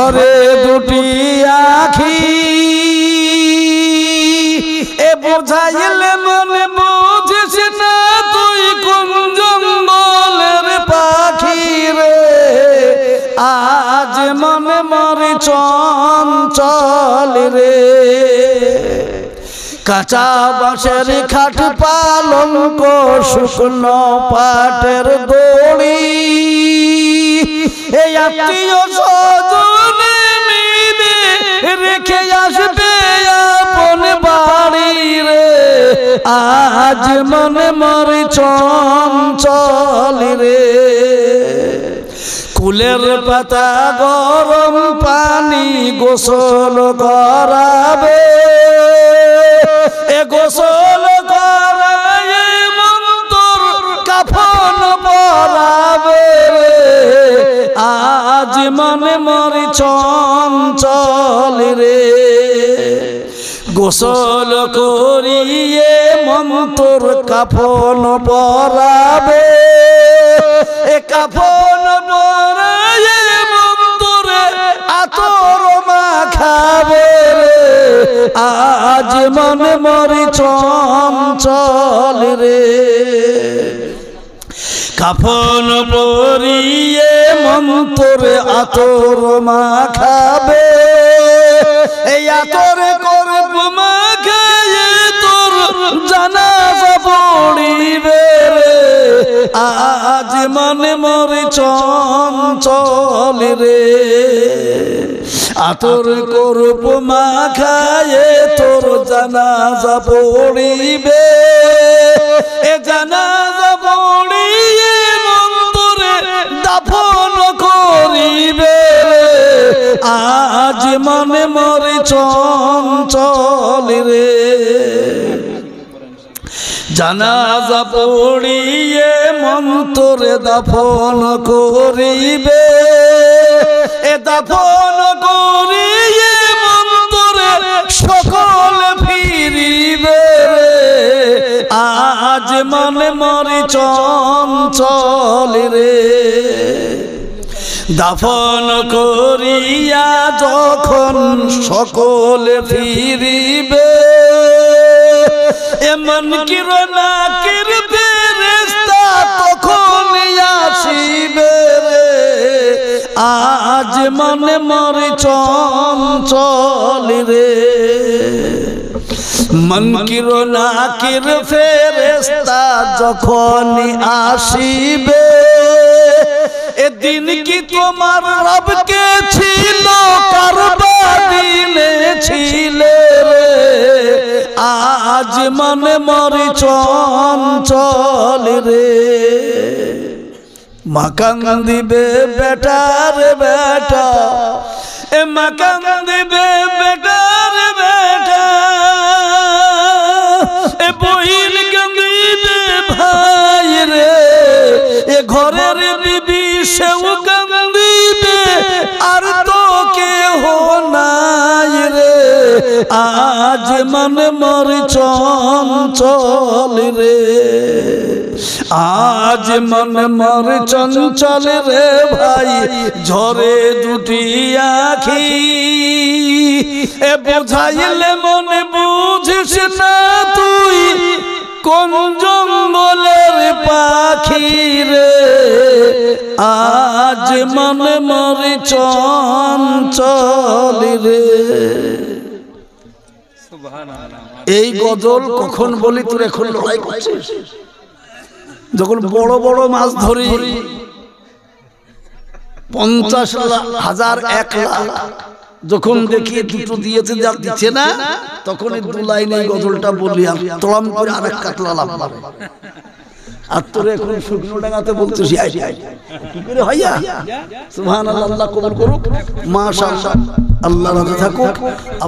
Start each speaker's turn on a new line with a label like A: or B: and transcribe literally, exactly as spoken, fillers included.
A: ঝরে দুটি আখি এ বোঝাইলে মনে বুঝিস না তুই কোন জঙ্গলের পাখি রে আজ মনে মরি চঞ্চল রে কাঁচা বাঁশের খাট পালঙ্ক শুকনো পাটের দড়ি এই আত্মীয় স্বজনে মিলে রেখে আসবে আপন বাড়ি রে আজ মনে মরি চঞ্চল রে কুলের পাতা গরম পানি গোসল করাবে এ গোসল করায় মন্তর কাফন পরাবে আজ মনে মরি চঞ্চল রে গোসল করিয়ে মন্তর কাফন পরাবে এ কাফন পরায় মন্তরে আতর মাখাবে আজ মনে মরি চঞ্চল রে কাফন পরিয়ে মন্তরে আতর মাখাবে এই আতর করব মাখায়ে তোর জানাজা পড়িবে আজ মনে মরি চঞ্চল রে আতর করব মাখায়ে তোর জানাজা পড়িবে এ জানাজা পড়িয়ে মন্তরে দাফন করিবে আজ মনে মরি চঞ্চল রে জানাজা পড়িয়ে মন্তরে দাফন করিবে এ দাফন করিয়ে মন্তরে সকল ফিরিবে আজ মনে মরি চঞ্চল রে দাফন করিয়া যখন সকল ফিরিবে এমন কিরণা কির ফেরেশতা তখন আসিবে আজ মনে মরি চঞ্চল রে মন কিরণা কির ফেরেশতা যখন আসিবে এদিন কি তোমার রবকে ছিল কারবাদিনে ছিলে রে আজ মনে মরি চঞ্চল রে মাকান দিবে বেটার বেটা এ মাকান দিবে বেটার বেটা এ বহিন কান্দিবে ভাই রে এ ঘরের বিবি সেও কান্দিবে আর তো কেহ নাই রে আজ মনে মরি চঞ্চল রে আজ মনে মরি চঞ্চল রে ভাই ঝরে দুটি আখি এ বুঝাইলে মনে বুঝিস না তুই কোন জঙ্গলের পাখি রে আজ মনে মরি চঞ্চল রে এই গজল কখন বলি তোর এখন লড়াই করছিস যখন বড় বড় মাছ ধরি পঞ্চাশ হাজার এক লাখ যখন দেখি দুটো দিয়েছে যা দিচ্ছে না তখন এই দু লাইন এই গজলটা বলি আর তলাম করে আরেক কাতলা লাভ পাবে আর তোরে এখন শুকনো ডাঙাতে বলতেছি কি করে হইয়া সুবহানাল্লাহ আল্লাহ কবুল করুক মাশাআল্লাহ আল্লাহ রাজি থাকুক।